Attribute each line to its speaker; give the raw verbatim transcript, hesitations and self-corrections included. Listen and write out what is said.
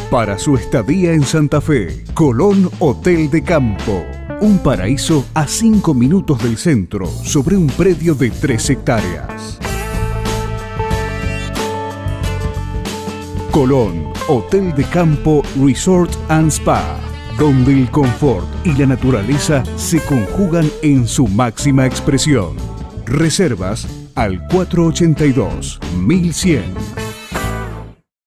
Speaker 1: Para su estadía en Santa Fe, Colón Hotel de Campo. Un paraíso a cinco minutos del centro, sobre un predio de tres hectáreas. Colón Hotel de Campo Resort and Spa, donde el confort y la naturaleza se conjugan en su máxima expresión. Reservas al cuatro ochenta y dos, mil cien.